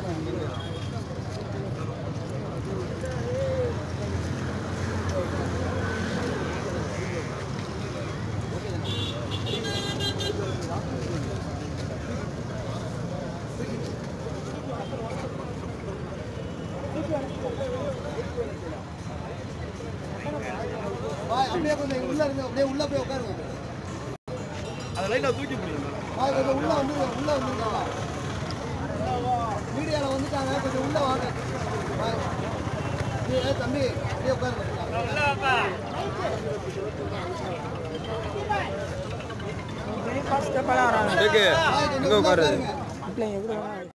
அப்படியே கொஞ்சம் உள்ள இருந்து அப்படியே உள்ள போய் உட்காருங்க. அதை லைட்டாக தூக்கி முடியும். கொஞ்சம் உள்ள வந்துருக்காங்க. மீடியாவில் வந்துட்டாங்க, கொஞ்சம் உள்ள வாங்க. தம்பி அப்படியே உட்காருங்க. பிரேக்ஃபாஸ்ட் பண்ண வராங்க. எங்க உட்காருங்க.